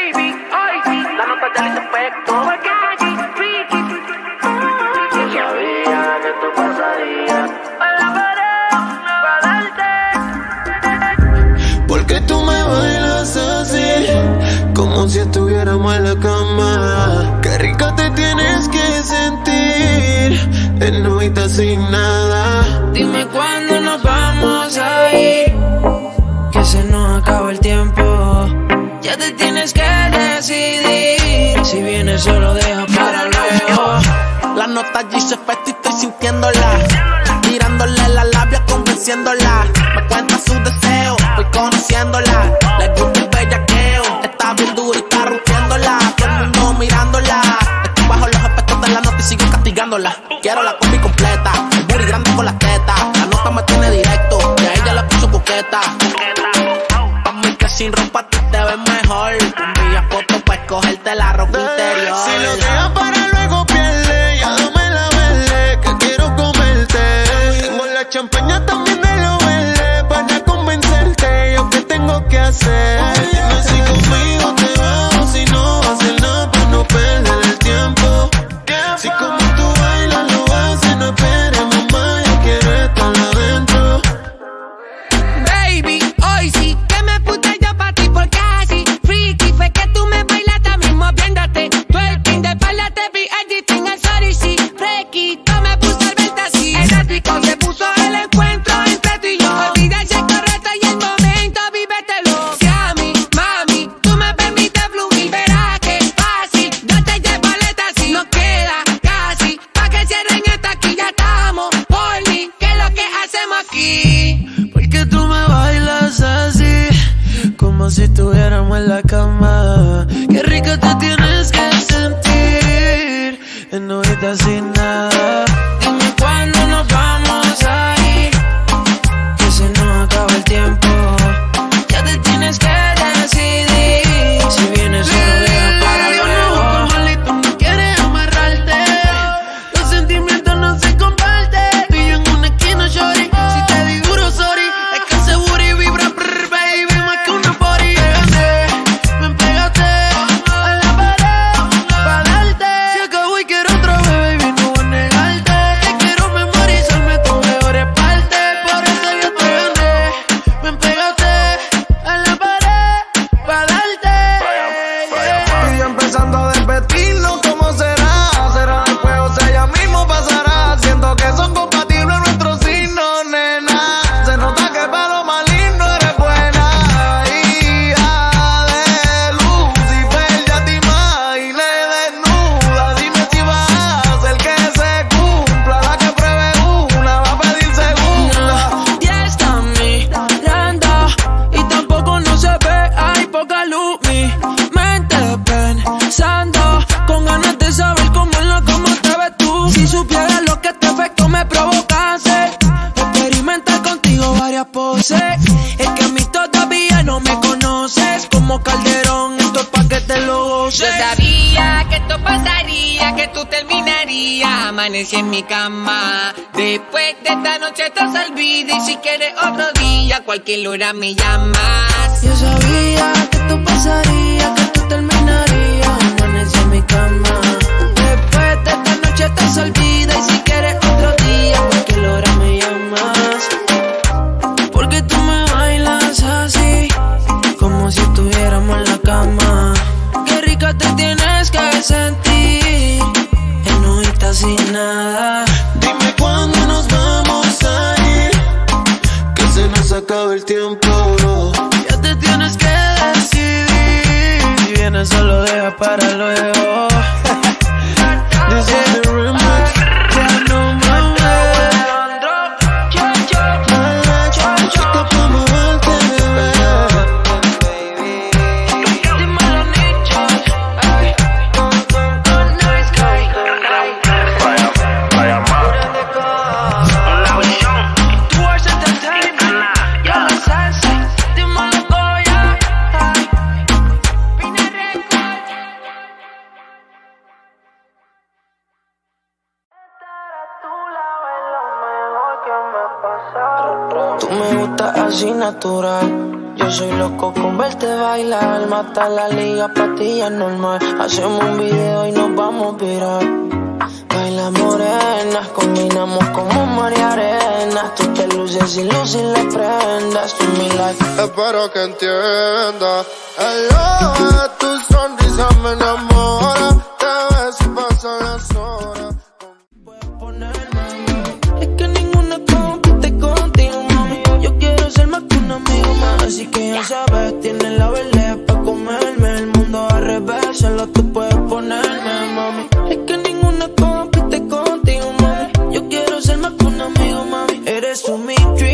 Baby, hoy sí, la nota ya le hizo efecto. Porque aquí, Ricky. Yo sabía que esto pasaría. A la pared, para darte. Porque tú me bailas así, como si estuviéramos en la cama. Qué rico te tienes que sentir, en novita sin nada. Dime cuándo nos vamos a ir, que se nos acaba el tiempo. Ya te tienes que decidir, si vienes solo deja para luego. La nota allí se efecto y estoy sintiéndola, tirándole la labia, convenciéndola. Me cuenta sus deseos, voy conociéndola. Le gusta el bellaqueo, está bien duro y está rompiéndola. Todo el mundo mirándola, estoy bajo los efectos de la nota y sigo castigándola. Quiero la combi completa, el booty grande con las tetas. La nota me tiene directo, y a ella le puso coqueta. Pa' mí que sin ropa tú te ves mejor. Envía fotos pa' escogerte la ropa interior. Si lo dejas para luego pierde, ya dame la verde, que quiero comerte. Tengo la champaña también de lo verde, para convencerte. Yo qué tengo que hacer. Dime si conmigo te vas, si no vas a hacer nada para no perder el tiempo. Si como tú bailas lo haces, no esperes mamá, yo quiero estar adentro. Baby, hoy sí que me puse yo pa' ti porque así freaky fue que tú me bailaste mismo viéndote. Twerking de espalda te vi editing al sorry sí. Fresquito me puse al verte así. Elástico se puso el encuentro entre tú y yo. Olvida si es correcto y el momento, vívetelo. Si a mí, mami, tú me permites fluir, verás que es fácil. Yo te llevo aleta así, no queda casi. Pa' que cierren esta aquí ya estamos. Por mí, ¿qué es lo que hacemos aquí? Porque tú me bailas así, como si estuviéramos en la cama. Qué rico te tienes que sentir, en novita sin nada. Dime cuándo nos vamos a ir, que se nos acaba el tiempo. Ya te tienes que decidir, si vienes solo deja para luego. Malito, no quieres amarrarte, los sentimientos no se comparten. Tú y yo en una esquina, shorty, si te di duro, sorry. Es que ese booty vibra, brr, baby, más que una body. Me pegaste a la pared, pa' darte. Si acabo y quiero otra vez, baby, no voy a negarte. Te quiero memorizarme tus mejores partes, por eso yo te gané. Me pegaste a la pared, pa' darte. Y yo empezando a repetirlo, ¿cómo será? Será después o sea ya mismo pasará. Siento que son compatibles nuestros signos, nena. Se nota que para lo más lindo eres buena. Hija de Lucifer, ya te imaginé desnuda. Dime si vas a hacer que se cumpla. La que pruebe una va a pedir segunda. Ya está mirando y tampoco no se ve, hay poca luz. Mi mente pensando, con ganas de saber cómo es la cama te ves tú. Si supieras lo que este efecto me provocase, experimentar contigo varias poses. Es que a mí todavía no me conoces, como Calderón, esto es pa' que te lo goces. Yo sabía que esto pasaría, que tú terminarías. Amanecí en mi cama. Después de esta noche estás olvida. Y si quieres otro día, cualquier hora me llamas. Yo sabía que esto pasaría, que tú terminarías. Amanecí en mi cama. Después de esta noche estás olvida. Y si quieres otro día, cualquier hora me llamas. Porque tú me bailas así, como si estuviéramos en la cama. Qué rica te tienes que sentir, en novita sin nada. Dime cuándo nos vamos a ir, que se nos acabe el tiempo. Ya te tienes que decidir, si vienes solo deja para luego. This is the remix. Ya no me ves. Chica, pa' moverte, bebé. Dímelo, nichos. Ay. Nice guy. Tú eres entertainment. Yo lo sé. Dímelo, Goya. Ay. Pina Record. Tú me gustas así natural, Yo soy loco con verte bailar, mata la liga, pastillas normal. Hacemos un video y nos vamos a virar. Baila morena, combinamos como mar y arena. Tú te luces y luces las prendas. Tú mi life. Espero que entiendas. El ojo de tu sonrisa me enamora. Te ves y pasan las horas. Puedes ponerme, es que ninguna compite contigo, mami. Yo quiero ser más que un amigo más. Así que ya sabes, tienes la velea pa' comerme. El mundo al revés, solo tú puedes ponerme, mami. Es que ninguna compite contigo, mami. Yo quiero ser más que un amigo, mami. Eres un mi dream.